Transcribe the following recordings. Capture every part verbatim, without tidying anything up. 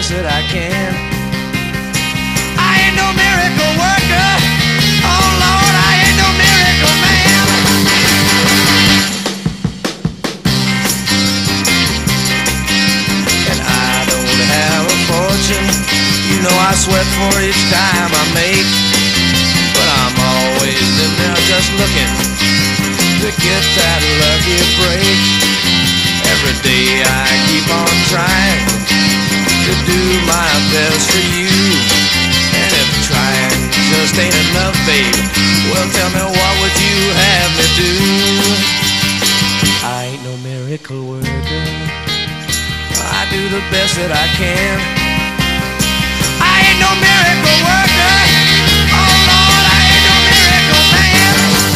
best that I can. I ain't no miracle worker. Oh Lord, I ain't no miracle man. And I don't have a fortune. You know I sweat for each dime I make. But I'm always in there just looking to get that lucky break. Every day I keep on trying to do my best for you. And if trying just ain't enough, babe, well tell me what would you have me do? I ain't no miracle worker. I do the best that I can. I ain't no miracle worker. Oh Lord, I ain't no miracle man.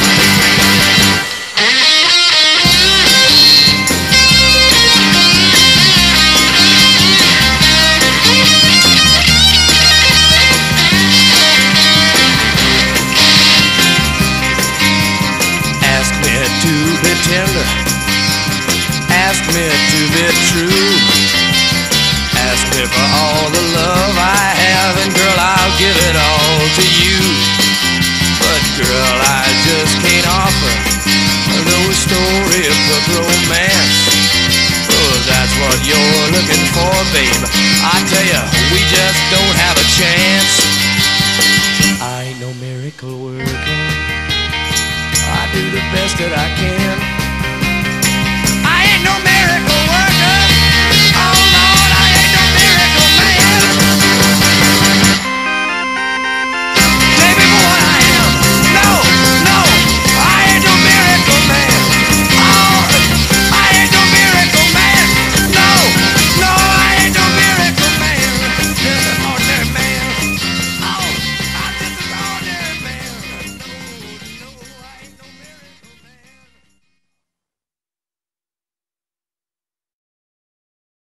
To be tender, ask me to be true. Ask me for all the love I have, and girl, I'll give it all to you. But girl, I just can't offer no storybook romance. Oh, that's what you're looking for, babe. I tell you, we just don't have a chance. I ain't no miracle worker. I do the best that I can. I ain't no miracle.